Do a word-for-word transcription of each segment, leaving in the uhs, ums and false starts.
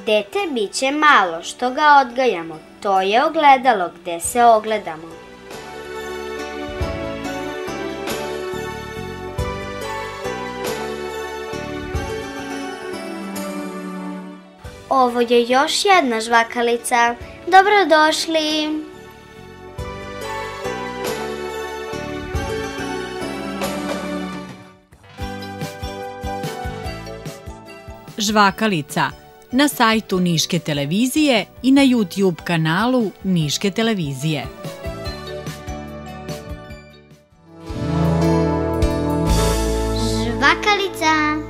Dete biće malo, što ga odgajamo, to je ogledalo gde se ogledamo. Ovo je još jedna žvakalica. Dobrodošli! Žvakalica na sajtu Niške televizije i na YouTube kanalu Niške televizije. Žvakalica.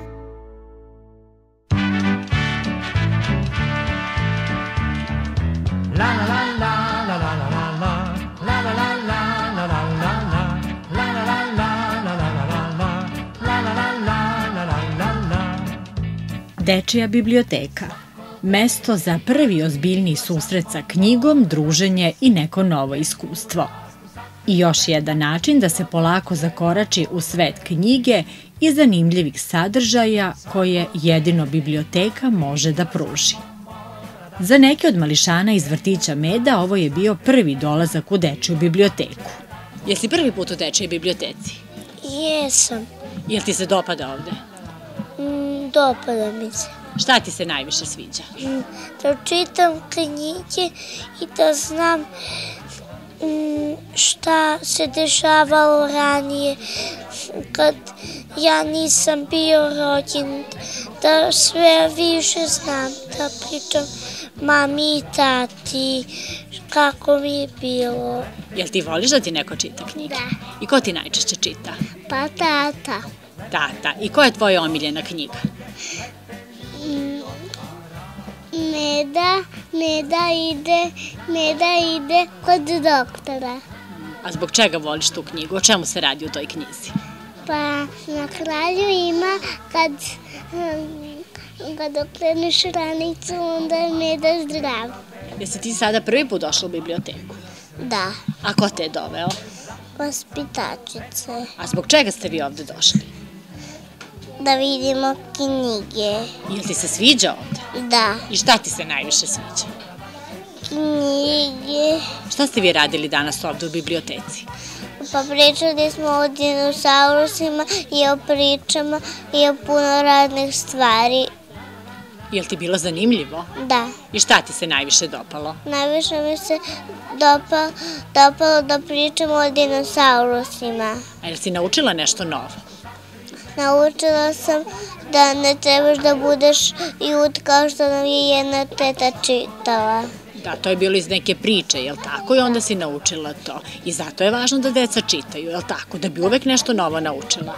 Dečija biblioteka. Mesto za prvi ozbiljni susret sa knjigom, druženje i neko novo iskustvo. I još jedan način da se polako zakorači u svet knjige i zanimljivih sadržaja koje jedino biblioteka može da pruži. Za neke od mališana iz vrtića Meda ovo je bio prvi dolazak u dečiju biblioteku. Jesi prvi put u dečijoj biblioteci? Jesam. Jel ti se dopada ovde? Mm, dopada mi se. Šta ti se najviše sviđa? Mm, da čitam knjige i da znam mm, šta se dešavalo ranije kad ja nisam bio rođen, da sve više znam, da pričam mami i tati kako mi je bilo. Jel ti voliš da ti neko čita knjige? Da. I ko ti najčešće čita? Pa tata. Tata. I koja je tvoja omiljena knjiga? Meda, Meda ide, Meda ide kod doktora. A zbog čega voliš tu knjigu? O čemu se radi u toj knjizi? Pa na kraju ima kad, kad okreneš ranicu, onda je Meda zdrav. Jesi ti sada prvi put došla u biblioteku? Da. A ko te je doveo? Vaspitačice. A zbog čega ste vi ovde došli? Da vidimo knjige. Jel ti se sviđa ovde? Da. I šta ti se najviše sviđa? Knjige. Šta ste vi radili danas ovde u biblioteci? Pa pričali smo o dinosaurusima i o pričama i o puno raznih stvari. Jel ti bilo zanimljivo? Da. I šta ti se najviše dopalo? Najviše mi se dopa, dopalo da pričamo o dinosaurusima. A jel si naučila nešto novo? Naučila sam da ne trebaš da budeš ljud kao što nam je jedna teta čitala. Da, to je bilo iz neke priče, jel tako? I onda si naučila to. I zato je važno da deca čitaju, jel tako? Da bi uvek nešto novo naučila.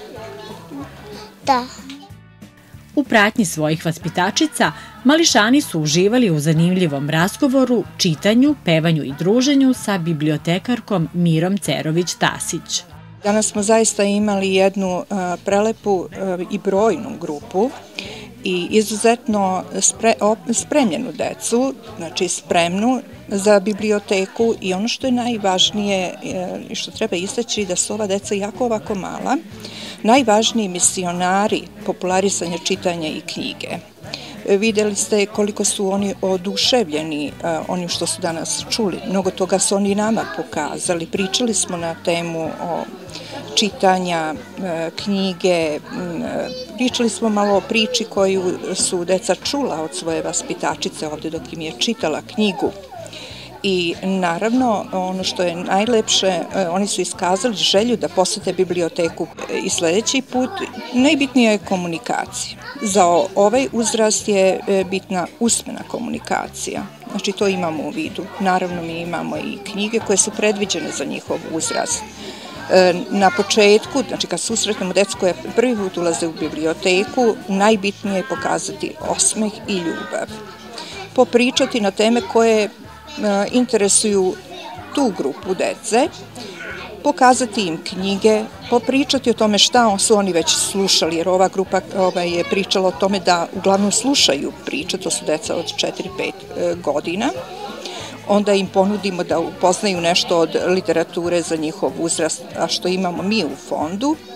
Da. U pratnji svojih vaspitačica, mališani su uživali u zanimljivom razgovoru, čitanju, pevanju i druženju sa bibliotekarkom Mirom Cerović-Tasić. Danas smo zaista imali jednu prelepu i brojnu grupu i izuzetno spremljenu decu, znači spremnu za biblioteku i ono što je najvažnije i što treba istaći da su ova deca jako ovako mala, najvažniji misionari popularisanja čitanja i knjige. Videli ste koliko su oni oduševljeni onim što su danas čuli. Mnogo toga su oni nama pokazali. Pričali smo na temu o čitanja knjige, pričali smo malo o priči koju su deca čula od svoje vaspitačice ovde dok im je čitala knjigu. I naravno, ono što je najlepše, oni su iskazali želju da posete biblioteku i sledeći put. Najbitnija je komunikacija. Za ovaj uzrast je bitna usmena komunikacija. Znači, to imamo u vidu. Naravno, mi imamo i knjige koje su predviđene za njihov uzrast. Na početku, znači kad susretnemo decu koja prvi put ulaze u biblioteku, najbitnije je pokazati osmeh i ljubav. Popričati na teme koje interesuju tu grupu dece, pokazati im knjige, popričati o tome šta su oni već slušali, jer ova grupa je pričala o tome da uglavnom slušaju priče, to su deca od četiri pet godina. Onda im ponudimo da upoznaju nešto od literature za njihov uzrast, a što imamo mi u fondu.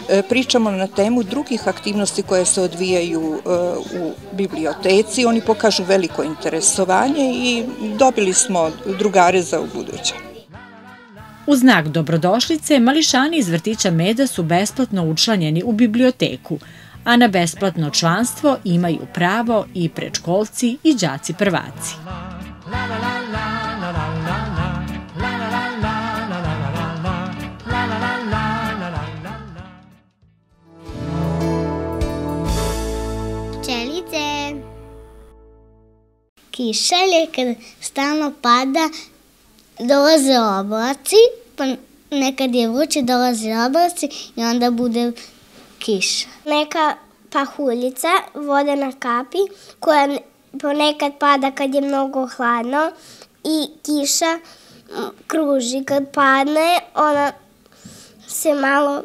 pričamo na temu drugih aktivnosti koje se odvijaju u biblioteci. Oni pokažu veliko interesovanje i dobili smo drugare za ubuduće. U znak dobrodošlice, mališani iz vrtića Meda su besplatno učlanjeni u biblioteku, a na besplatno članstvo imaju pravo i predškolci i đaci prvaci. Pčelice. Kišalje kad stalno pada, dolaze oblaci, pa nekad je vruće, dolaze oblaci i onda bude kiša. Neka pahuljica, vodena kapi, koja ponekad pada kad je mnogo hladno i kiša kruži. Kad padne, ona se malo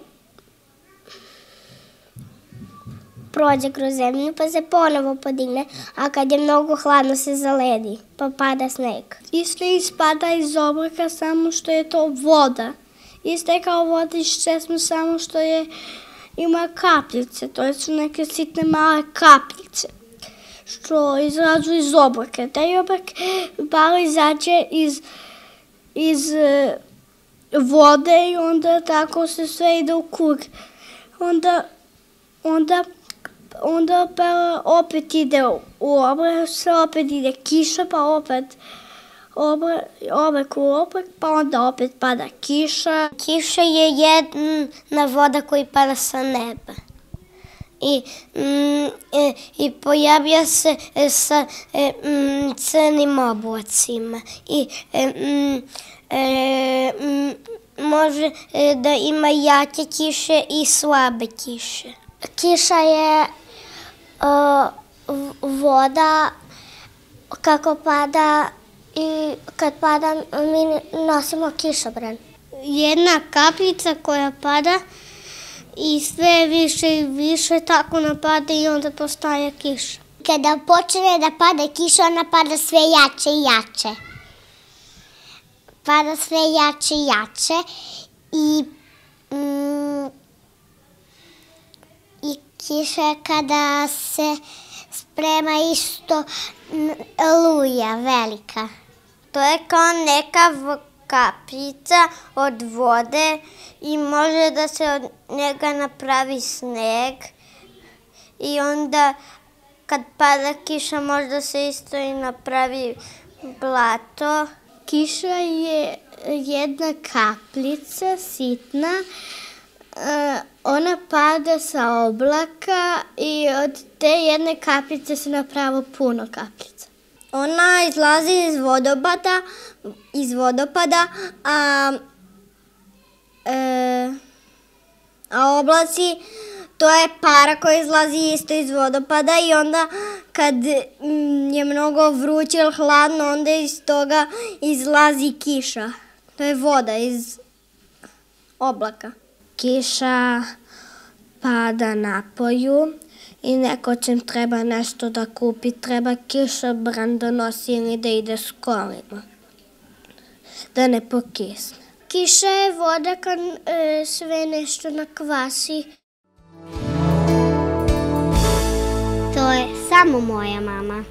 prođe kroz zemlju pa se ponovo podigne, a kad je mnogo hladno se zaledi, pa pada sneg. Isto ispada iz oblaka, samo što je to voda. Isto je kao voda iz česme, samo što je ima kapljice, to su neke sitne male kapljice, što izlazu iz oblaka. Taj oblak malo izađe iz, iz vode i onda tako se sve ide u krug. Onda, onda Onda pa opet ide u oblak, sve opet ide kiša, pa opet oblak u oblak, pa onda opet pada kiša. Kiša je jedna voda koja pada sa neba. I, mm, e, i pojavlja se e, sa e, mm, crnim oblacima. I e, mm, e, mm, može e, da ima jake kiše i slabe kiše. Kiša je uh, voda kako pada i kad pada mi nosimo kišobran. Jedna kapljica koja pada i sve više i više tako napada i onda postaje kiša. Kada počne da pada kiša, ona pada sve jače i jače. Pada sve jače i jače i mm, i kiša kada se sprema isto luja velika. To je kao neka kapljica od vode i može da se od njega napravi sneg i onda kad pada kiša možda se isto i napravi blato. Kiša je jedna kapljica sitna. Uh, ona pada sa oblaka i od te jedne kapljice se napravo puno kapljica. Ona izlazi iz vodopada, iz vodopada, a, e, a oblaci, to je para koja izlazi isto iz vodopada i onda kad mm, je mnogo vruće ili hladno, onda iz toga izlazi kiša. To je voda iz oblaka. Kiša pada napolju i neko čim treba nešto da kupi, treba kišobran da nosi ili da ide s kolima, da ne pokisne. Kiša je voda kad e, sve nešto nakvasi. To je samo moja mama.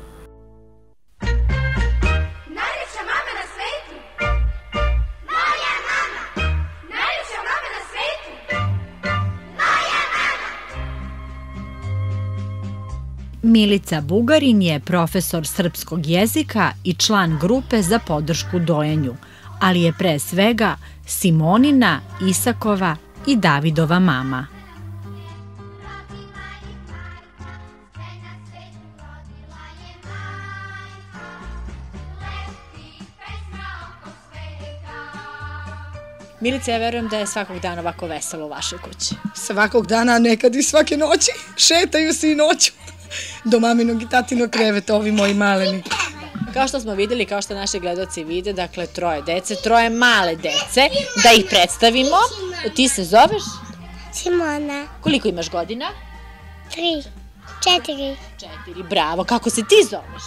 Najljepša mama na svetu! Moja mama! Najljepša mama na svetu! Moja mama! Milica Bugarin je profesor srpskog jezika i član grupe za podršku dojenju, ali je pre svega Simonina, Isakova i Davidova mama. Milica, ja verujem da je svakog dana ovako veselo u vašoj kući. Svakog dana, nekad i svake noći. Šetaju se i noću. Do maminog i tatinog kreveta, ovi moji maleni. Kao što smo videli, kao što naši gledaoci vide, dakle, troje dece, troje male dece, da ih predstavimo. Ti se zoveš? Simona. Koliko imaš godina? Tri. Četiri. Četiri, bravo. Kako se ti zoveš?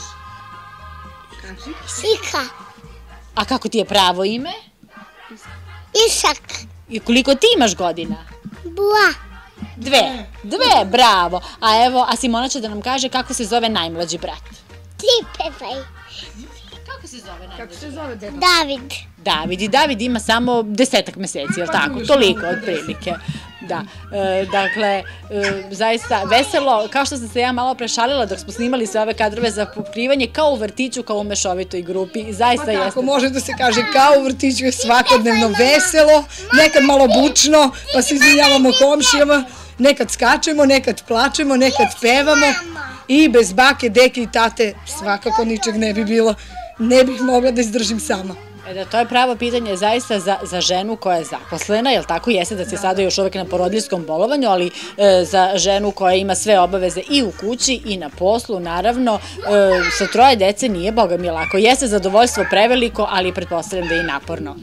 Sika. A kako ti je pravo ime? Isak. I koliko ti imaš godina? Bua. Dve. Dve, bravo. A evo, a Simona će da nam kaže kako se zove najmlađi brat. Ti pevaj. Kako se zove najmlađi? Kako se zove deda? David. David. I David ima samo desetak meseci, je li tako? Toliko, otprilike. Da, e, dakle, e, zaista veselo, kao što sam se ja malo prešalila dok smo snimali sve ove kadrove za pokrivanje, kao u vrtiću, kao u mešovitoj grupi, zaista Pa tako, jeste. može da se kaže kao u vrtiću je svakodnevno veselo, nekad malo bučno, pa se izvinjavamo komšijama, nekad skačemo, nekad plačemo, nekad pevamo i bez bake, deke i tate svakako ničeg ne bi bilo, ne bih mogla da izdržim sama. E da, to je pravo pitanje zaista za, za ženu koja je zaposlena, jel tako? Jeste da se sada još uvek na porodiljskom bolovanju, ali e, za ženu koja ima sve obaveze i u kući i na poslu, naravno, e, sa troje dece nije, boga mi lako. Jeste zadovoljstvo preveliko, ali pretpostavljam da je i naporno.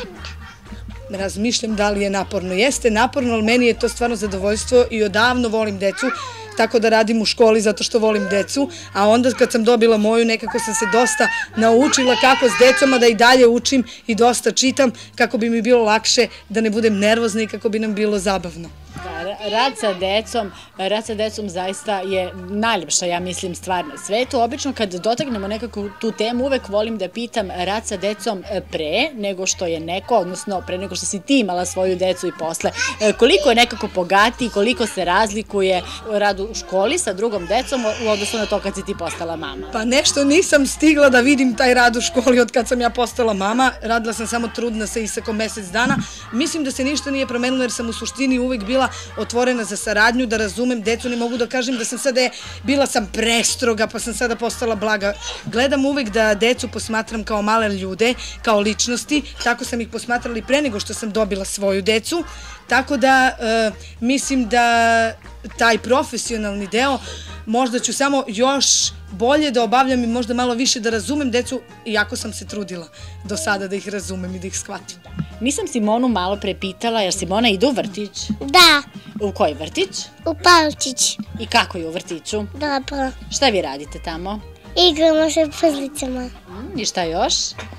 Razmišljam da li je naporno. Jeste naporno, ali meni je to stvarno zadovoljstvo i odavno volim decu, tako da radim u školi zato što volim decu, a onda kad sam dobila moju nekako sam se dosta naučila kako s decom, a da i dalje učim i dosta čitam kako bi mi bilo lakše da ne budem nervozna i kako bi nam bilo zabavno. Da, rad sa decom, rad sa decom zaista je najljepša, ja mislim, stvar na svetu. Obično kad dotaknemo nekako tu temu, uvek volim da pitam rad sa decom pre nego što je neko, odnosno pre nego što si ti imala svoju decu i posle. Koliko je nekako bogatiji, koliko se razlikuje rad u školi sa drugom decom u odnosu na to kad si ti postala mama? Pa nešto nisam stigla da vidim taj rad u školi od kad sam ja postala mama. Radila sam samo trudna sa Isakom mesec dana. Mislim da se ništa nije promenilo jer sam u suštini uvek bila otvorena za saradnju, da razumem decu, ne mogu da kažem da sam sada, bila sam prestroga, pa sam sada postala blaga. Gledam uvek da decu posmatram kao male ljude, kao ličnosti, tako sam ih posmatrala i pre nego što sam dobila svoju decu, tako da e, mislim da taj profesionalni deo možda ću samo još bolje da obavljam i možda malo više da razumem decu, iako sam se trudila do sada da ih razumem i da ih shvatim. Nisam Simonu malo pre pitala, jer Simona ide u vrtić? Da, U koji vrtić? u Palčić. I kako je u vrtiću? Dobro. Šta vi radite tamo? Igramo se puzlicama. Mm, I šta još?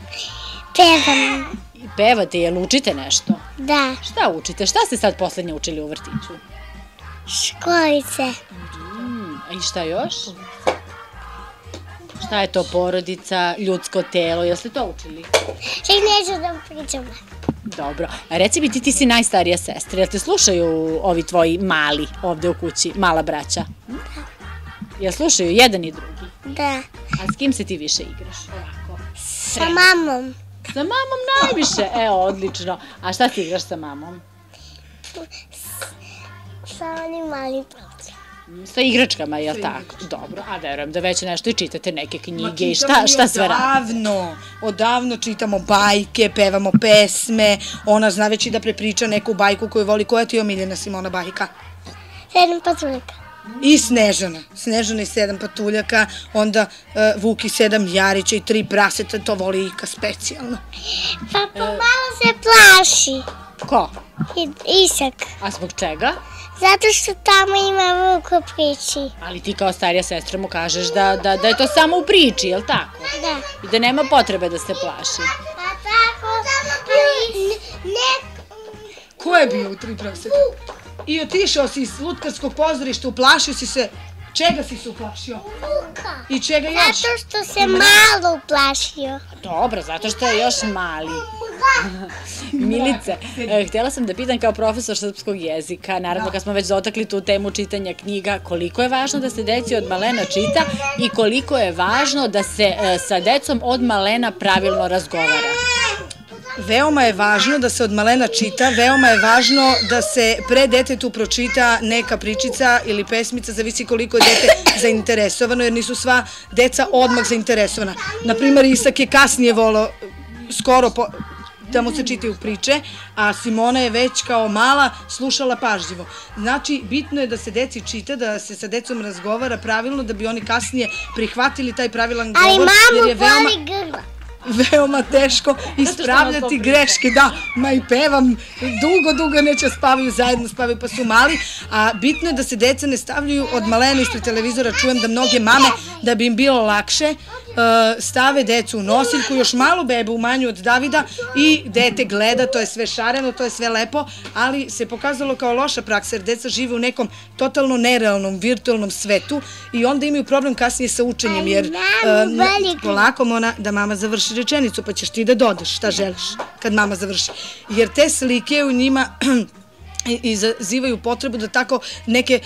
Pevam. I pevate, jel učite nešto? Da, Šta učite? Šta ste sad poslednje učili u vrtiću? školice. Mm, I šta još? Šta je to porodica, ljudsko telo, jel ste to učili? Ček, neću da pričam. Dobro. A reci mi, ti, ti si najstarija sestra, jel te slušaju ovi tvoji mali ovde u kući, mala braća? Da. Jel slušaju jedan i drugi? Da, A s kim se ti više igraš? Ovako. sa mamom. Sa mamom najviše? E, odlično. A šta ti igraš sa mamom? Sa onim malim braćom. Sa igračkama, jel tako? Dobro, a verujem da već nešto i čitate neke knjige Ma, i čitamo šta, mi šta sve radite? Odavno, odavno čitamo bajke, pevamo pesme, ona zna već i da prepriča neku bajku koju voli. Koja ti je omiljena, Simona, bajka? Sedam patuljaka. I Snežana. Snežana i sedam patuljaka, onda uh, Vuk i sedam jarića i tri praseta, to voli Ika specijalno. Pa pomalo se plaši. Ko? I, Isak. A zbog čega? Zato što tamo ima Vuk u priči. Ali ti kao starija sestra mu kažeš da, da, da je to samo u priči, jel tako? Da. I da nema potrebe da se plaši. Pa tako, ali ne... Ko je bio u tri praseta? I otišao si iz lutkarskog pozorišta, uplašio si se. Čega si se uplašio? Vuka. I čega još? Zato što se malo uplašio. Dobro, zato što je još mali. Milice, e, htjela sam da pitam kao profesor srpskog jezika, naravno kad smo već dotakli tu temu čitanja knjiga, koliko je važno da se deci od malena čita i koliko je važno da se e, sa decom od malena pravilno razgovara? Veoma je važno da se od malena čita, veoma je važno da se pre detetu pročita neka pričica ili pesmica, zavisi koliko je dete zainteresovano, jer nisu sva deca odmah zainteresovana. Naprimer, Isak je kasnije volao skoro po, da mu se čitaju priče, a Simona je već kao mala slušala pažljivo. Znači, bitno je da se deci čita, da se sa decom razgovara pravilno, da bi oni kasnije prihvatili taj pravilan govor. Ali mamu jer je veoma... boli grla. veoma teško ispravljati greške, da, ma i pevam, dugo, dugo neće spavaju, zajedno spavaju pa su mali, a bitno je da se deca ne stavljaju od malena ispred televizora, čujem da mnoge mame, da bi im bilo lakše, stave decu u nosiljku, još malu bebu manju od Davida i dete gleda, to je sve šareno, to je sve lepo, ali se pokazalo kao loša praksa jer deca žive u nekom totalno nerealnom, virtualnom svetu i onda imaju problem kasnije sa učenjem jer polako mora da mama završi rečenicu pa ćeš ti da dodaš šta želiš kad mama završi. Jer te slike u njima izazivaju potrebu da tako neke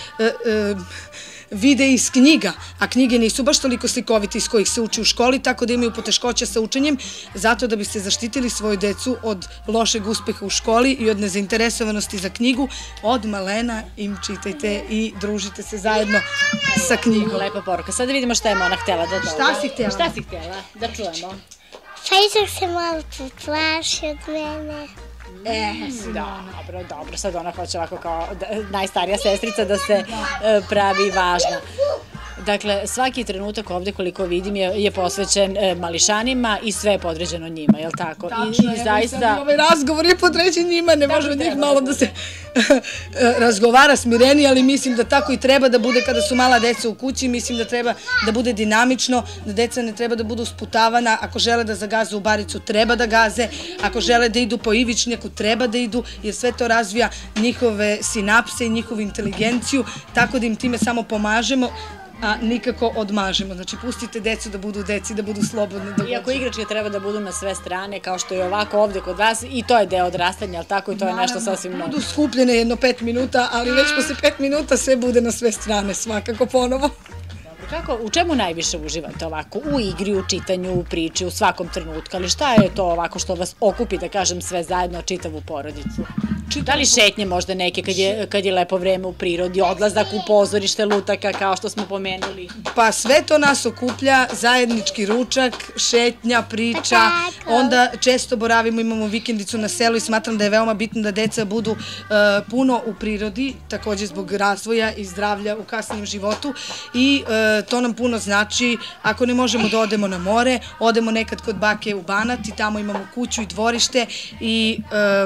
vide iz knjiga, a knjige nisu baš toliko slikovite iz kojih se uči u školi, tako da imaju poteškoća sa učenjem, zato da biste zaštitili svoju decu od lošeg uspeha u školi i od nezainteresovanosti za knjigu, od malena im čitajte i družite se zajedno sa knjigom. Lepa poruka. Sad da vidimo šta je Mona htjela da doda. Šta si htjela? Šta si htjela? Da čujemo. Pa ipak se malo plaši od mene. E, dobro, dobro, sad ona hoće ovako kao najstarija sestrica da se pravi važna. Dakle, svaki trenutak ovde, koliko vidim, je posvećen mališanima i sve je podređeno njima, je li tako? Tačno, evo i sad ovaj razgovor je podređen njima, ne može od njih malo da se razgovara smirenije, ali mislim da tako i treba da bude kada su mala deca u kući, mislim da treba da bude dinamično, da deca ne treba da budu sputavana, ako žele da zagaze u baricu, treba da gaze, ako žele da idu po ivičnjaku, treba da idu, jer sve to razvija njihove sinapse i njihovu inteligenciju, tako da im time samo pomažemo, a nikako odmažemo. Znači, pustite decu da budu deci, da budu slobodne. Iako igračke treba da budu na sve strane, kao što je ovako ovde kod vas, i to je deo odrastanja, ali tako i to je nešto sasvim novo. Budu skupljene jedno pet minuta, ali već posle pet minuta sve bude na sve strane, svakako ponovo. Kako, u čemu najviše uživate ovako? U igri, u čitanju, u priči, u svakom trenutku, ali šta je to ovako što vas okupi, da kažem, sve zajedno, čitavu porodicu? Da li šetnje možda neke kad je lepo vreme u prirodi, odlazak u pozorište lutaka kao što smo pomenuli? Pa sve to nas okuplja, zajednički ručak, šetnja, priča, onda često boravimo, imamo vikendicu na selu i smatram da je veoma bitno da deca budu puno u prirodi, takođe zbog razvoja i zdravlja u kasnijem životu i to nam puno znači, ako ne možemo da odemo na more, odemo nekad kod bake u Banat i tamo imamo kuću i dvorište i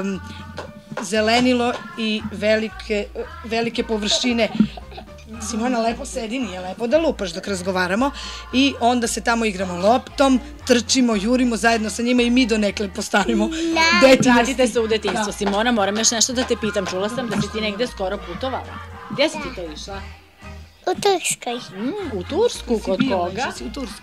zelenilo i velike površine. Simona lepo sedi, nije lepo da lupaš dok razgovaramo i onda se tamo igramo loptom, trčimo, jurimo zajedno sa njima i mi donekle postanemo detinjasti. Vratite se u detinjstvo. Simona, moram još nešto da te pitam. Čula sam da si ti negde skoro putovala. Gdje si ti to išla? U Turskoj. U Tursku? Kod koga? U Tursku.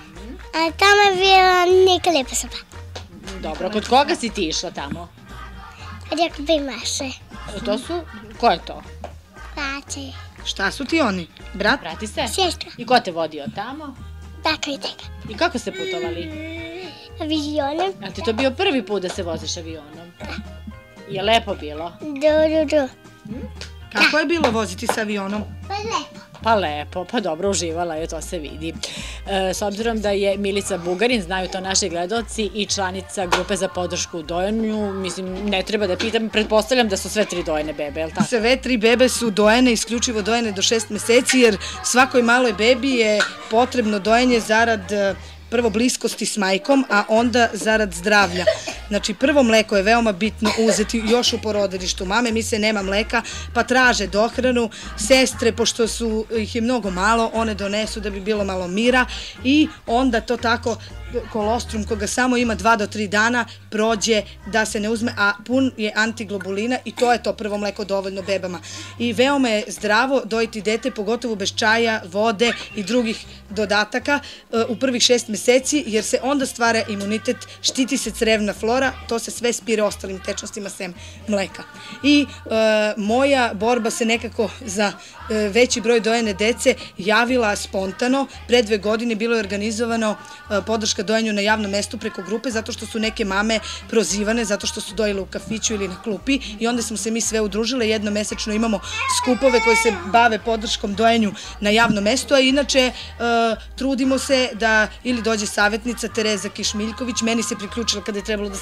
A tamo je bila neka lepa soba. Dobro, kod koga si ti išla tamo? Kod Jakoba i Maše. To su, ko je to? Brate. Šta su ti oni? Brat? Brati se? Sestra. I ko te vodio tamo? Tako i tega. I kako ste putovali? Avionom. A ti to bio prvi put da se voziš avionom? Je lepo bilo? Do, do, do. Kako je bilo voziti sa avionom? Pa lepo. Pa lepo, pa dobro, uživala je, to se vidi. S obzirom da je Milica Bugarin, znaju to naši gledaoci, i članica grupe za podršku dojenju, mislim, ne treba da pitam, pretpostavljam da su sve tri dojene bebe, je li tako? Sve tri bebe su dojene, isključivo dojene do šest meseci, jer svakoj maloj bebi je potrebno dojenje zarad prvo bliskosti s majkom, a onda zarad zdravlja. Znači, prvo mleko je veoma bitno uzeti još u porodilištu mame, mi se nema mleka, pa traže dohranu, sestre, pošto su ih je mnogo malo, one donesu da bi bilo malo mira i onda to tako kolostrum koga samo ima dva do tri dana prođe da se ne uzme, a pun je antiglobulina i to je to prvo mleko dovoljno bebama. I veoma je zdravo dojiti dete, pogotovo bez čaja, vode i drugih dodataka u prvih šest meseci, jer se onda stvara imunitet, štiti se crevna flora, to se sve spire ostalim tečnostima sem mleka. I moja borba se nekako za veći broj dojene dece javila spontano. Pre dve godine bilo je organizovano podrška dojenju na javnom mestu preko grupe, zato što su neke mame prozivane, zato što su dojile u kafiću ili na klupi i onda smo se mi sve udružile. Jednomesečno imamo skupove koji se bave podrškom dojenju na javnom mestu, a inače trudimo se da ili dođe savjetnica Tereza Kišmiljković, meni se priključila kada je trebalo da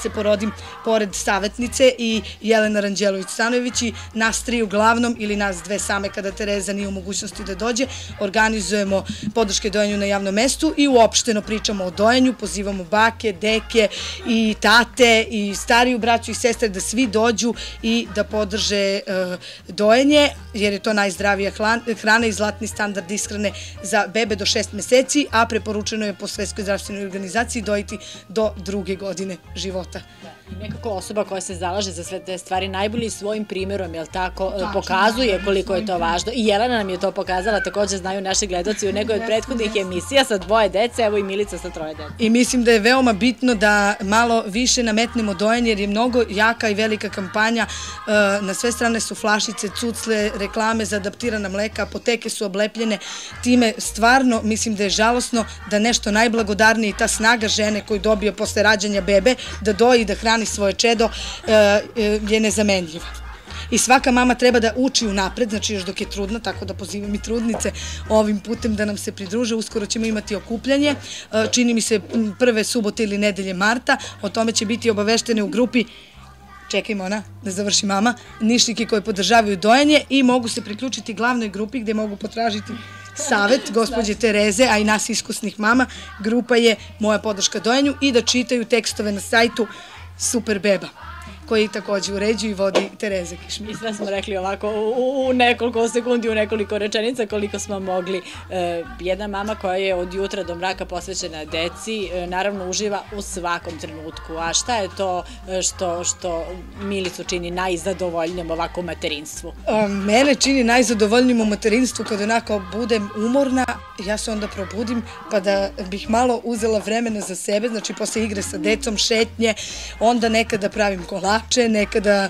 se porodim pored Savetnice i Jelena Ranđelović-Stanojević i nas tri uglavnom ili nas dve same kada Tereza nije u mogućnosti da dođe, organizujemo podrške dojenju na javnom mestu i uopšteno pričamo o dojenju, pozivamo bake, deke i tate i stariju braću i sestre da svi dođu i da podrže dojenje, jer je to najzdravija hrana i zlatni standard ishrane za bebe do šest meseci, a preporučeno je po Svetskoj zdravstvenoj organizaciji dojiti do druge godine života. I nekako osoba koja se zalaže za sve te stvari najbolji svojim primjerom, jel tako, pokazuje koliko je to važno. I Jelena nam je to pokazala, također znaju naši gledaoci u nekoj od prethodnih emisija sa dvoje dece, evo i Milica sa troje dece. I mislim da je veoma bitno da malo više nametnemo dojenje, jer je mnogo jaka i velika kampanja. Na sve strane su flašice, cucle, reklame za adaptirana mleka, apoteke su oblepljene. Time stvarno mislim da je žalosno da nešto najblagodarnije i ta snaga žene koju dobije posle rađanja bebe, da doji i da hrani svoje čedo, je nezamenljiva. I svaka mama treba da uči unapred, znači još dok je trudna, tako da pozivam i trudnice ovim putem da nam se pridruže. Uskoro ćemo imati okupljanje, čini mi se prve subote ili nedelje marta, o tome će biti obaveštene u grupi, čekajmo ona, da završi mama, Nišlike koje podržavaju dojenje i mogu se priključiti glavnoj grupi gde mogu potražiti savet gospođe Tereze, a i nas iskusnih mama. Grupa je Moja podrška dojenju i da čitaju tekstove na sajtu Super beba, koji također uređuju i vodi Tereza Kišmir. I sve smo rekli ovako u nekoliko sekundi, u nekoliko rečenica koliko smo mogli. Jedna mama koja je od jutra do mraka posvećena deci, naravno uživa u svakom trenutku. A šta je to što Milicu čini najzadovoljnijom ovako u materinstvu? Mene čini najzadovoljnijom u materinstvu kada onako budem umorna, ja se onda probudim pa da bih malo uzela vremena za sebe, znači posle igre sa decom, šetnje, onda nekada pravim kolače, nekada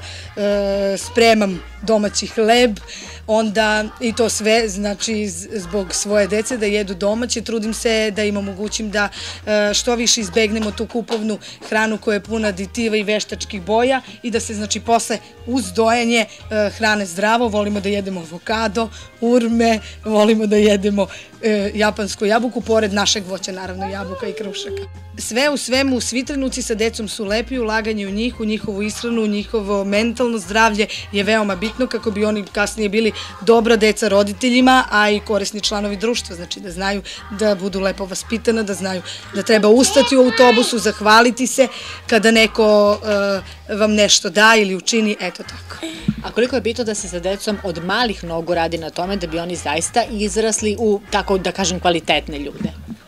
spremam domaći hleb, onda i to sve, znači zbog svoje dece da jedu domaće, trudim se da im omogućim da što više izbegnemo tu kupovnu hranu koja je puna aditiva i veštačkih boja i da se znači posle uz dojenje hrane zdravo, volimo da jedemo avokado, urme, volimo da jedemo japansku jabuku, pored našeg voća, naravno jabuka i krušaka. Sve u svemu, svi trenuci sa decom su lepi, ulaganje u njih, u njihovu ishranu, u njihovo mentalno zdravlje je veoma bitno kako bi oni kasnije bili dobra deca roditeljima, a i korisni članovi društva, znači da znaju da budu lepo vaspitana, da znaju da treba ustati u autobusu, zahvaliti se kada neko vam nešto da ili učini, eto tako. A koliko je bitno da se sa decom od malih nogu radi na tome da bi oni zaista izrasli u, tako da kažem, kvalitetne ljude?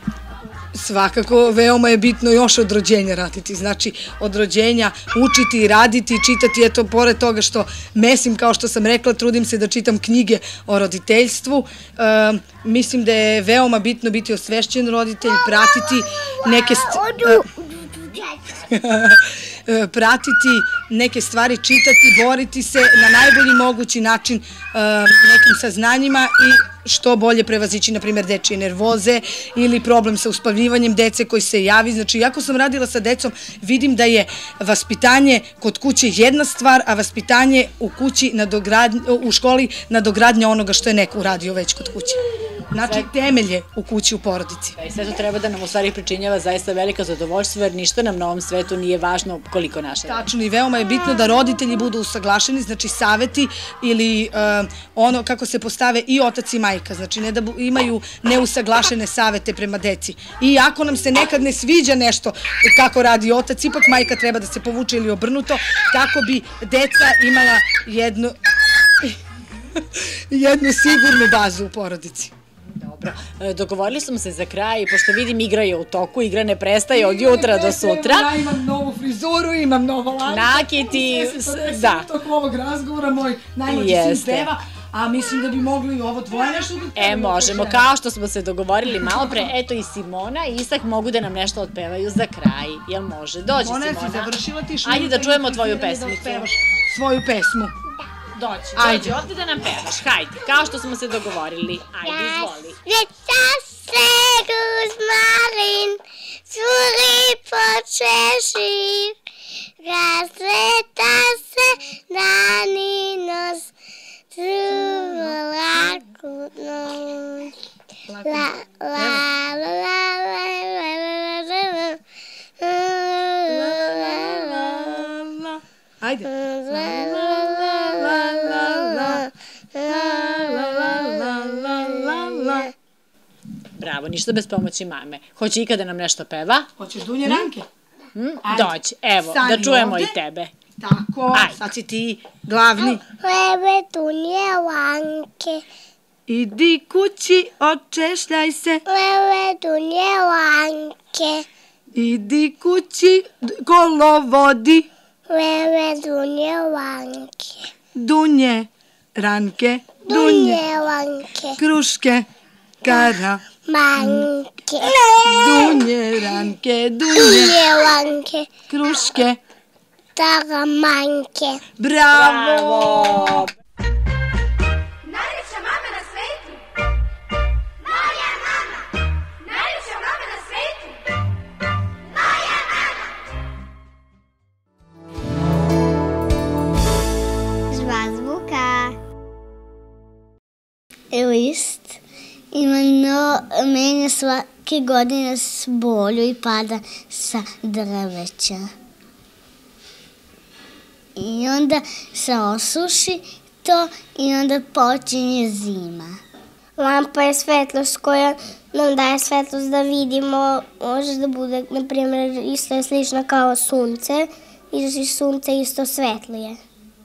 Svakako, veoma je bitno još od rođenja raditi, znači od rođenja učiti i raditi i čitati, eto, pored toga što mesim, kao što sam rekla, trudim se da čitam knjige o roditeljstvu, mislim da je veoma bitno biti osvešćen roditelj, pratiti neke pratiti neke stvari, čitati, boriti se na najbolji mogući način nekim saznanjima i što bolje prevazići, na primjer, dečije nervoze ili problem sa uspavljivanjem dece koji se javi. Znači, iako sam radila sa decom, vidim da je vaspitanje kod kuće jedna stvar, a vaspitanje u kući, u školi nadogradnja onoga što je neko uradio već kod kuće. Znači, temelje u kući, u porodici. I sve to treba da nam u stvari pričinjava zaista velika zadovoljstvo, jer ništa nam na ovom svetu nije važno koliko naše. Tačno, i veoma je bitno da roditelji budu usaglašeni, znači saveti ili ono kako se postave i otac i majka, znači ne da imaju neusaglašene savete prema deci. I ako nam se nekad ne sviđa nešto kako radi otac, ipak majka treba da se povuče ili obrnuto, kako bi deca imala jednu jednu sigurnu bazu u porodici. Dobro, dogovorili smo se za kraj, pošto vidim igra je u toku, igra ne prestaje od jutra do sutra. Ja imam novu frizuru, imam novo lanca. Nakiti, da. Sve toko ovog razgovora moj najmlađi sin peva, a mislim da bi mogli ovo dvoje nešto da pevaju. E, možemo, kao što smo se dogovorili malo pre, eto i Simona i Isak mogu da nam nešto otpevaju za kraj. Jel može? Dođi, Simona. Simona, si završila ti šunu. Ajde da čujemo tvoju pesmicu. Svoju pesmu. Dođi, dođi ovdje da nam pevaš, hajde, kao što smo se dogovorili, ajde, izvoli. Sveta se guzmarin, curi po Češir, razleta se dan i noć, truvo laku noć. La, la, la, la, la, la, la, la, la, la, la, la, Ajde. Bravo, ništa bez pomoći mame. Hoće i kada nam nešto peva? Hoćeš Dunje Ranke? Doći, evo, Stani da čujemo ovde. i tebe. Tako, Ajde. sad si ti glavni. Lebe Dunje Ranke, Idi kući, očešljaj se. lebe Dunje Ranke, Idi kući, kolo vodi. lebe Dunje Ranke, Dunje Ranke, dunje, Dunje Ranke, kruške, kara. Manke, Dunje Ranke, dunje, Dunje Ranke, kruške. Taramanke. Bravo! Najljepša mama na svetu. Moja mama. Najljepša mama na svetu. Moja mama. Zvazvuka. List ima no, menja svake godine s bolju i pada sa drveća. I onda se osuši to i onda počinje zima. Lampa je svetlost koja nam daje svetlost da vidimo. Može da bude, na primjer, isto je slična kao sunce i sunce isto svetlije.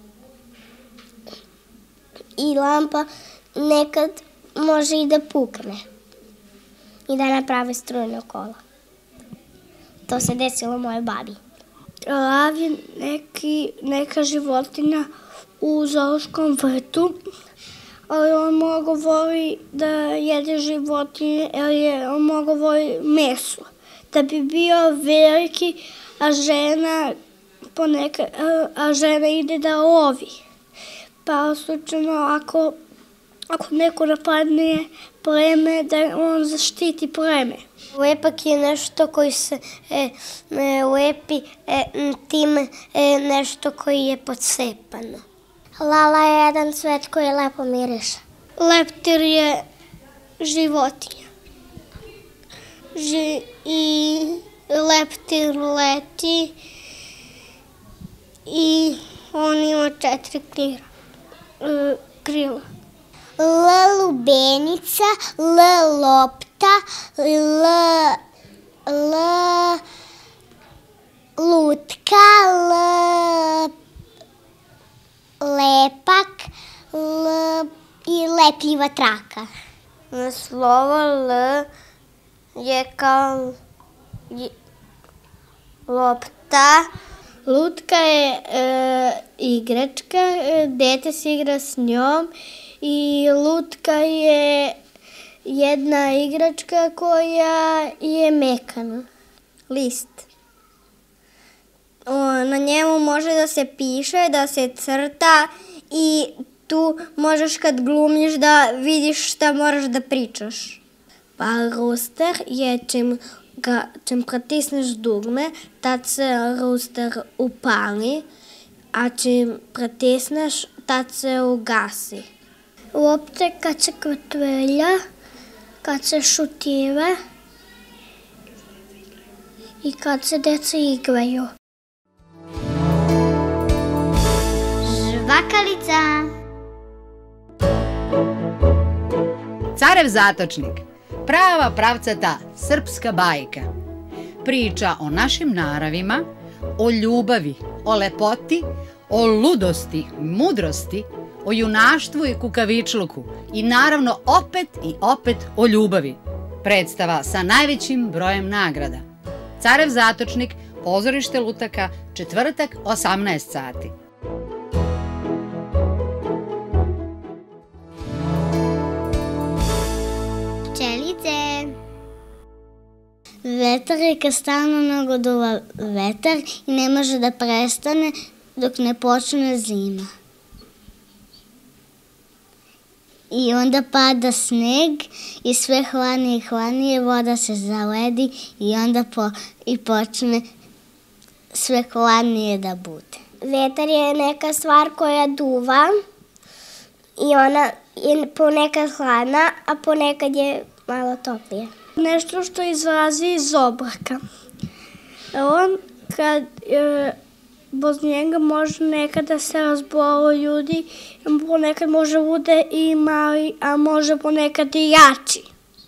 I lampa nekad može i da pukne i da napravi strujno kola. To se desilo mojoj babi. Lav je neki, neka životinja u zoološkom vrtu, ali on mnogo voli da jede životinje, jer on mnogo voli meso. Da bi bio veliki, a žena, ponekad, a žena ide da lovi. Pa slučajno ako, ako neko napadne pleme, da on zaštiti pleme. Lepak je nešto koji se e, e, lepi e, tim e, nešto koji je podsepano. Lala je jedan cvet koji lepo miriše. Leptir je životinja. Ži, I leptir leti i on ima četiri krila. E, krila. L lubenica, L lopta, L, L lutka, L lepak, L i lepljiva traka. Slovo L je kao je, lopta. Lutka je e, igračka, e, dete se igra s njom. I lutka je jedna igračka koja je mekana. List. O, na njemu može da se piše, da se crta i tu možeš kad glumiš da vidiš šta moraš da pričaš. Pa ruster je čim, ga, čim pritisneš dugme, tad se ruster upali, a čim pritisneš, tad se ugasi. Lopte kad se kvrtvelja, kad se šutira i kad se deca igraju. Žvakalica. Carev zatočnik, prava pravcata srpska bajka. Priča o našim naravima, o ljubavi, o lepoti, o ludosti, mudrosti, o junaštvu i kukavičluku i naravno opet i opet o ljubavi. Predstava sa najvećim brojem nagrada. Carev zatočnik, pozorište Lutaka, četvrtak, osamnaest sati. Pčelice. Vetar je kad stalno mnogo duva vetar i ne može da prestane dok ne počne zima. I onda pada sneg i sve hladnije i hladnije, voda se zaledi i onda po, i počne sve hladnije da bude. Vetar je neka stvar koja duva i ona je ponekad hladna, a ponekad je malo toplije. Nešto što izlazi iz oblaka. On kad e, Bez njega može nekada se razbolo ljudi, ponekad može bude i mali, a može ponekad i jači.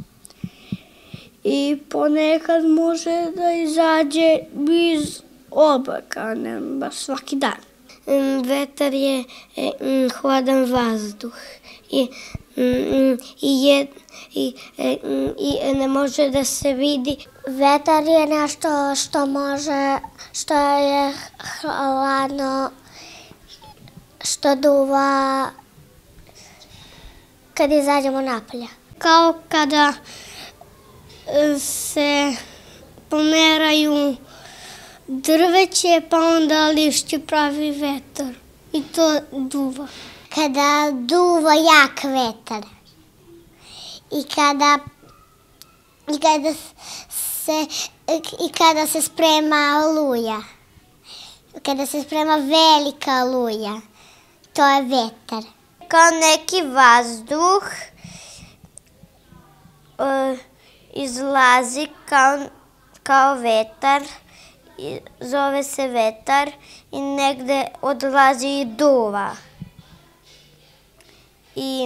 I ponekad može da izađe iz oblaka, ne baš svaki dan. Vetar je hladan vazduh i, i, je, i, i ne može da se vidi. Vetar je nešto što može, što je hladno, što duva kad izađemo napolje. Kao kada se pomeraju drveće, pa onda lišće pravi vetar i to duva. Kada duva jak vetar i kada, i kada, se, i kada se sprema oluja, kada se sprema velika oluja, to je vetar. Kao neki vazduh uh, izlazi kao, kao vetar, i zove se vetar i negde odlazi i duva. I,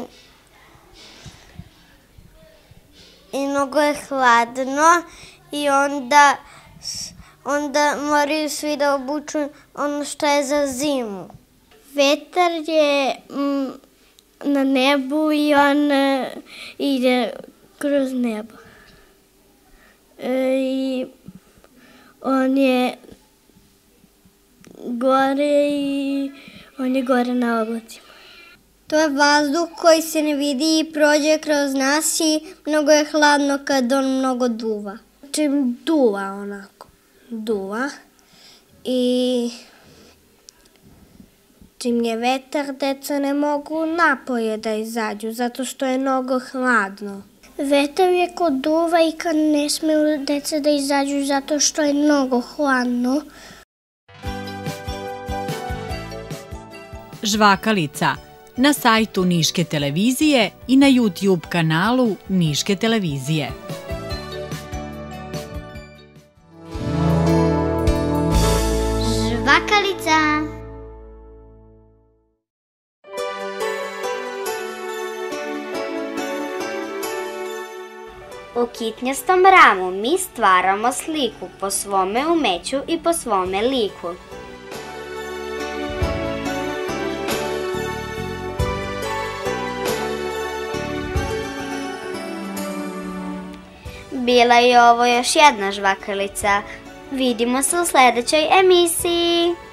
i mnogo je hladno i onda, onda moraju svi da obuču ono što je za zimu. Vetar je mm, na nebu i on uh, ide kroz nebo. E, I on je gore i on je gore na oblacima. To je vazduh koji se ne vidi i prođe kroz nas i mnogo je hladno kad on mnogo duva. Čim duva onako, duva i čim je vetar, deca ne mogu napolje da izađu zato što je mnogo hladno. Vetar je kod duva i kad ne smeju deca da izađu zato što je mnogo hladno. Žvakalica na sajtu Niške televizije i na YouTube kanalu Niške televizije. Žvakalica. U kitnjastom ramu mi stvaramo sliku po svome umeću i po svome liku. Bila je ovo još jedna žvakalica. Vidimo se u sledećoj emisiji.